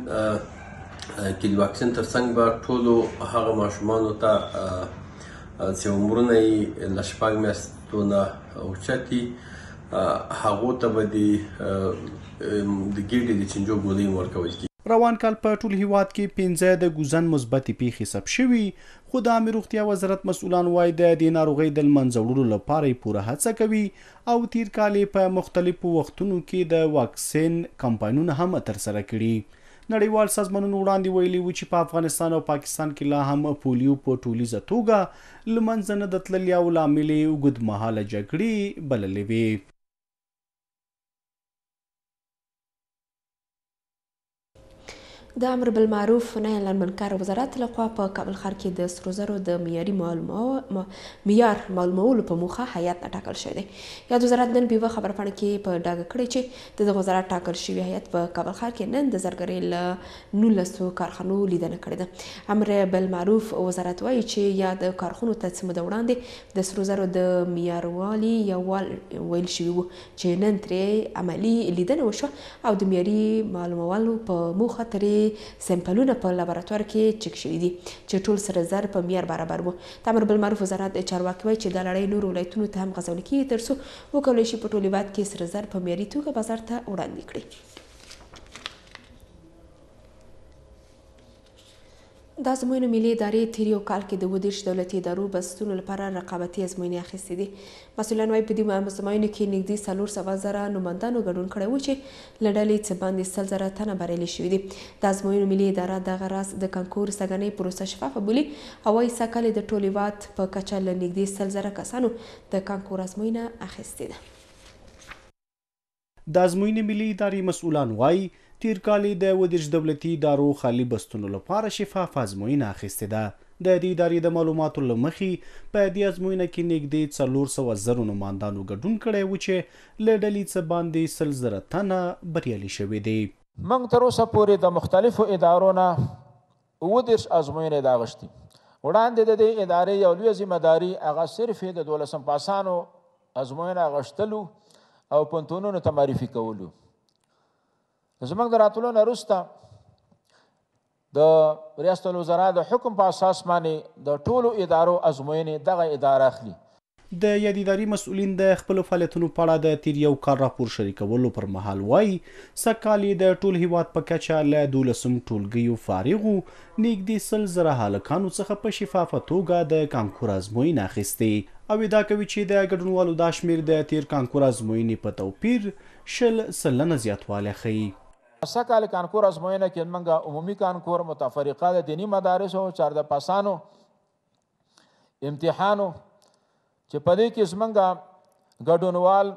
کې د واکسین تر څنګ به ټولو هغه ماشومانو ته چې عمرونه یې له 6 میاشتو نه اوچت دي هغو ته به د ګیډې د چینجو ګولۍ ورکول کېږي. روان کال په ټول هیواد کې 15 د ګوزن مثبتې پیښې ثبت شوي، خو د عامه روغتیا وزارت مسؤلان وایي د دې ناروغۍ د منځه وړلو لپاره یې پوره هڅه کوي او تیر کال په مختلفو وختونو کې د واکسین کمپاینونه هم ترسره کړي. نړیوال سازمانونو وړاندې ویلي وو چې په افغانستان او پاکستان کې لا هم پولیو په ټولیزه توګه له منځه نه د تللي او لامل یې اوږدمهاله جګړې بللې وې. د امر بالمعروف نهي عن المنکر وزارت لخوا په کابل ښار کې د سرو زرو د معیار معلومولو په موخه هیئت ټاکل شوی دی. یاد وزارت نن په خبرپاڼه کې په ډاګه کړی چې د وزارت ټاکل شوی هیئت په کابل ښار کې نن د زرګرۍ له 19 کارخانو لیدنه کړې ده. امر بالمعروف وزارت وایي چې یا د کارخانو ته څه موده وړاندې د سرو زرو د معیاروالي یووال ویل شوي وو چې نن ترې عملي لیدنه وشوه او د معیاري معلومولو په موخه ترې سمپلونه په لابراتوار کې چک شوي دي چې ټول سره زر په معیار برابر وو. د امر بالمعروف وزارت چارواکي وایي چې دا لړۍ نورو ولایتونو ته هم غځول کېږي تر څو وکولی شي په ټول هېواد کې سره زر په معیاري توګه بازار ته وړاندې کړي. د ازموینو ملي ادارې تیر یو کال کې د 27 دولتي ادارو بستونو لپاره رقابتي ازموینې اخیستې دي. مسؤلان وایي په دې ازموینو کې نږدې 400,000 نومندانو ګډون کړی و چې له ډلې څه باندې 100,000 تنه بریالي شوي دي. د ازموینو ملي اداره دغه راز د کانکور سږنۍ پروسه شفافه بولي او وایي سږکال د ټول هېواد په کچه له نږدې 100,000 کسانو د کانکور ازموینه اخیستې ده. د ازموینې ملي ادارې مسؤلان وایي تیر کال د 27 دولتي ادارو خالي بستونو لپاره شفاف ازموینه اخیستې ده. د دې ادارې د معلوماتو له مخې په دې ازموینه کې نږدې 400,000 نوماندانو ګډون کړی و چې له ډلې څه باندې 100,000 تنه بریالي شوي دي. موږ تر اوسه پورې د مختلفو ادارو نه 27 ازموینې دا اخیستې. وړاندې د دې ادارې یو لویه ذمهداري هغه صرف د 12 پاسانو ازموینه اخیستلو او پوهنتونونو ته معرفي کولو. زموږ د راتلو نه وروسته د ریاست الوزرا د حکم په اساس باندې د ټولو ادارو ازموینې دغه اداره اخلي. د یاد اداري مسؤلین د خپل فعالیتونو په اړه د تیر یو کال راپور شریکولو پر مهال وایي سږکال د ټول هیواد په کچه له 12 ټولګیو فارغو نږدې 100,000 هلکانو څخه په شفافه توګه د کانکور ازموینه اخیستې او ادعا کوي چې د ګډونوالو دا شمیر د تیر کانکور ازموینې په توپیر 10% زیاتوالی ښیي. سږکال کانکور ازموینه کې موږ عمومي کانکور متفرقه د دیني مدارسو 14 پاسانو امتحانو چې په دې کې زموږ ګډونوال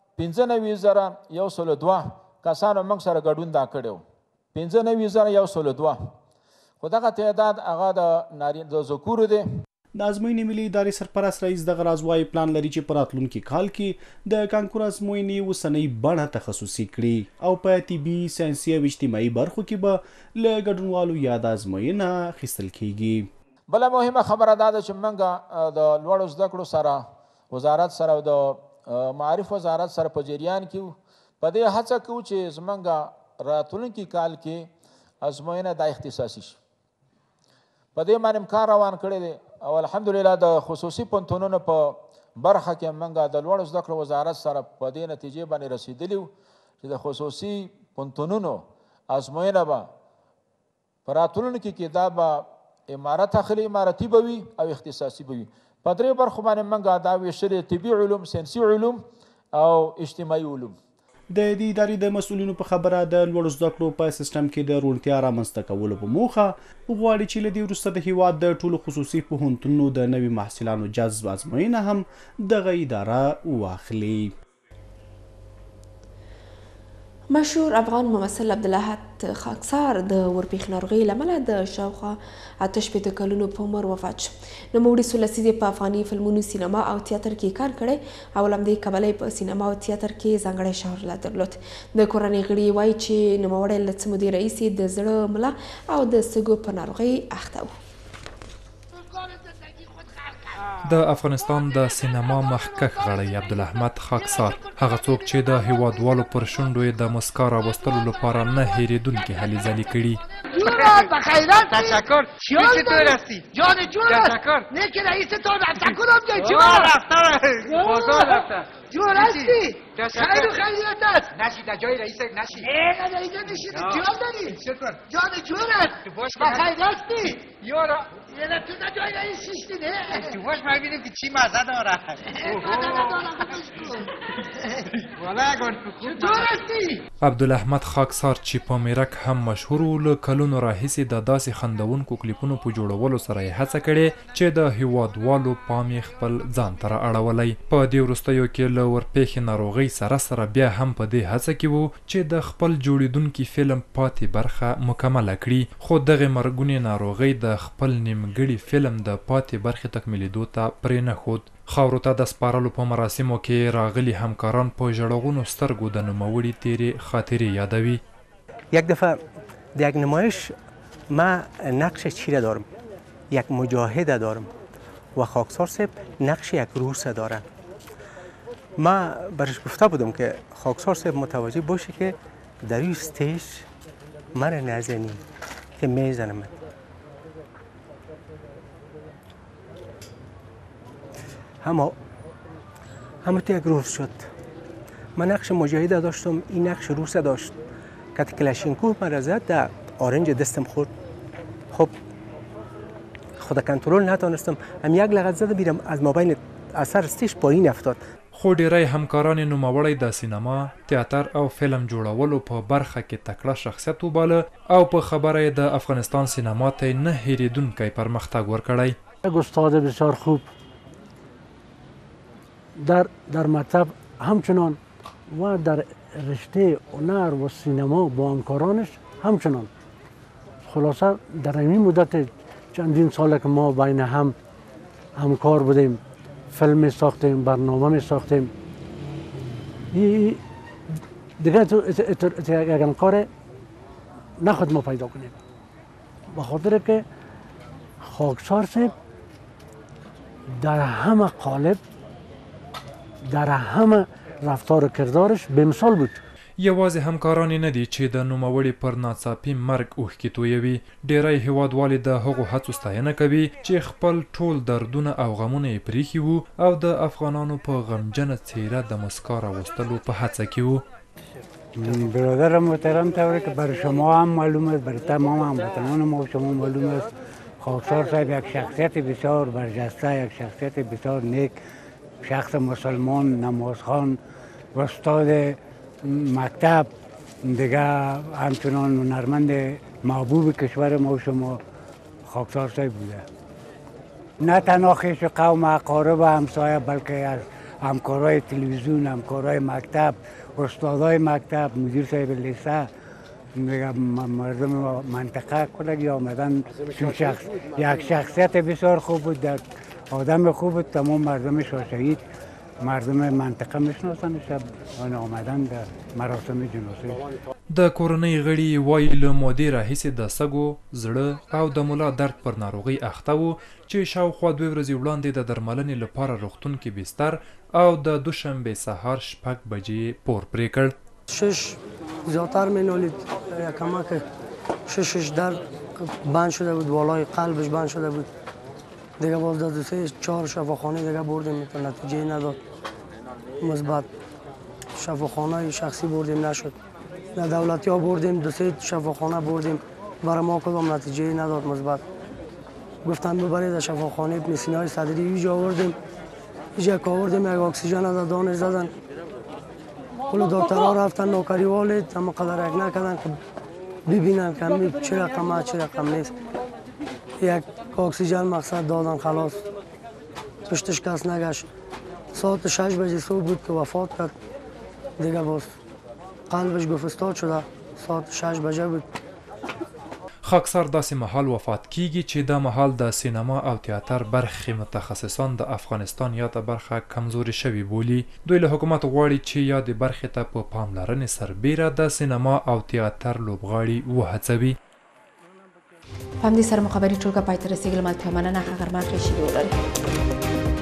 95,102 کسانو موږ سره ګډون دا کړی و. 95,102 خو دغه تعداد هغه د ذکورو دی. د ازموینې ملي ادارې سرپرست رئیس دغه راز وایي پلان لري چې په راتلونکي کال کې د کانکور ازموینې اوسنۍ بڼه تخصصي کړي او په طبي، ساینسي او اجتماعي برخو کې به له ګډونوالو یاد ازموینه اخیستل کیږي. بله مهمه خبره دا ده چې موږ د لوړو زده کړو سره وزارت سره او د معارف وزارت سره په جریان کې په دې هڅه کوو چې زموږ راتلونکي کال کې ازموینه دا اختصاصي شي. په دې باندې کار روان کړی دی او الحمدلله د خصوصي پوهنتونونو په برخه کې موږ د لوړو زده کړو وزارت سره په دې نتیجې باندې رسېدلي وو چې د خصوصي پوهنتونونو ازموینه به په راتلونکي کې دا به امارت اخلي، امارتي به وي او اختصاصي به وي. په درې برخو باندې موږ دا ویشلي: طبي علوم، ساینسي علوم او اجتماعي علوم. د دې ادارې د مسؤلینو په خبره د لوړو زده کړو په سیستم کې د روڼتیا رامنځته کولو په موخه غواړي چې له دې وروسته د هیواد د ټولو خصوصي پوهنتونونو د نوي محصلانو جذب ازموینه هم دغه اداره واخلي. مشهور افغان ممثل عبدالاحد خاکسار د ورپېښې ناروغۍ له امله د شاوخوا 8 کلونو په عمر وفات شو. نوموړي 16 لسیزې په افغاني فلمونو، سینما او تیاتر کې کار کړی او له همدې کبله په سینما او تیاتر کې ځانګړی شهرت درلود. د کورنۍ غړي وایي چې نوموړی له څه مودې راهیسې د زړه ملا او د سږو په ناروغۍ اخته و. د افغانستان د سینما مخکښ غړی عبدالاحمد خاکسار هغه څوک چې د هیوادوالو پر شونډو یې د مسکا راوستلو لپاره نه هېرېدونکې هلې ځلې کړي. جونت و خیرت تشکر. چطور هستی؟ جان جونت. تشکر. نه که رئیس تو رفته کدام جای چی رفتم بازار رفتم. جون هستی؟ خیر و خیریت است. نشید جای رئیس نشید. نه اینجا نشید جان داری. جان جونت و خیر هستی؟ یارا یه تو در جای رئیس شیشتی نه؟ تو باش ما ببینیم که چی مزه داره. چطور هستی؟ عبدالاحمد خاکسار چې په میرک هم مشهور و له کلونو راهیسې د داسې خندونکو کلیپونو په جوړولو سره یې هڅه کړې چې د هیوادوالو پام یې خپل ځان ته رااړولی. په دې وروستیو کې له ورپېښې ناروغۍ سره بیا هم په دې هڅه کې و چې د خپل جوړېدونکي فلم پاتې برخه مکمله کړي، خو دغې مرګونې ناروغۍ د خپل نیمګړي فلم د پاتې برخې تکمیلېدو ته پرېنښود. خاورو ته د سپارلو په مراسمو کې راغلي همکاران په ژړغونو سترګو د نوموړي تیرې خاطرې یادوي. یک دفعه در یک نمایش ما نقش چی را دارم؟ یک مجاهد دارم و خاکسار صاحب نقش یک روس دارن. ما برش گفته بودم که خاکسار صاحب متوجه باشه که در این استیج من نزنی که میزنم. همه تو یک روز شد. من نقش مجاهد داشتم، این نقش روس داشت که کلاشینکوف من زد در آرنج دستم خورد. خب خود کنترل نتونستم، هم یک لغت زده بیرم از مابین اثر استیج پایین افتاد. خو ډیری همکاران نوموړی د سینما، تیاتر او فلم جوړولو په برخه کې تکړه شخصیت وباله او په خبره یې د افغانستان سینما ته نه هېرېدونکی پرمختګ ورکړی. یک استاد بسیار خوب در مکتب همچنان و در رشته هنر و سینما با همکارانش همچنان. خلاصه در این مدت چندین ساله که ما بین همکار بودیم، فیلم ساختیم، برنامه ساختیم، دیگه یک همکار نخود ما پیدا کنیم، به خاطر که خاکسار صاحب در همه قالب، در همه رفتار و کردارش به مثال بود. یوازې همکاران نه دي چې د نوموړي پر ناڅاپي مرګ اوښکې تویوي، ډیری هیوادوالې د هغو هڅو ستاینه کوي چې خپل ټول دردونه او غمونه یې پریښي وو او د افغانانو په غمجنه څیره د مسکا راوستلو په هڅه کې وو. برادر محترم طوری که برای شما هم معلوم است، برای تمام هموطنان ما شما معلوم است، خاکسار صاحب یک شخصیت بسیار برجسته، یک شخصیت بسیار نیک، شخص مسلمان، نمازخوان، استاد مکتب، دیگه همچنان هنرمند محبوب کشور ما و شما خاکسار صاحب بوده. نه تنها خویش قوم، اقارب و همسایه، بلکه از همکارای تلویزیون، همکارای مکتب، استادای مکتب، مدیر صاحب لیسه، دیگه مردم منطقه کلگی آمدن. یک شخصیت بسیار خوب بود، آدم خوب بود. تمام مردم شاشهید، مردم منطقه میشناسن، شب آمدن در مراسم جنازه. د کورنۍ غړي وایي له مودې راهیسې د سږو، زړه او د ملا درد پر ناروغۍ اخته و چې شاوخوا 2 ورځې وړاندې د درملنې لپاره روغتون کې بستر او د دوشنبې سهار 6 بجې پور پرې کړ. 6 زیادتر مینالید، کمک 6 درد بند شده بود، بالای قلبش بند شده بود. دیگه باز دو سه 4 شفاخانه دیگه بردیم، نتیجه نداد مثبت. شفاخانه شخصی بردیم نشد، نه دولتی ها بردیم، 2 شفاخانه بردیم، برای ما کدام نتیجه نداد مثبت. گفتن ببرید شفاخانه ابن سینا صدری اینجا آوردیم، اینجا آوردیم، یک اکسیژن از دانش زدن. کل دکترها رفتن نوکری والد، اما قدر یک نکردن که ببینن که چه رقمه چه رقم نیست. یک اکسیژن مقصد دادن، خلاص پشتش کس نگشت. ساعت 6 بجه صبح بود که وفات کرد. دیگه باز قلبش گفت استاد شده، ساعت 6 بجه بود. خاکسار داسې مهال وفات کیږي چې دا مهال د سینما او تیاتر برخې متخصصان د افغانستان یاده برخه کمزوري شوي بولي. دوی له حکومت غواړي چې یادې برخې ته په پاملرنې سربیره د سینما او تیاتر لوبغاړي وهڅوي. په همدې سره مخابري ټولګه پای ته رسېږي. له ملتیا مننه، ښه غرمه پرې شوې ولرئ.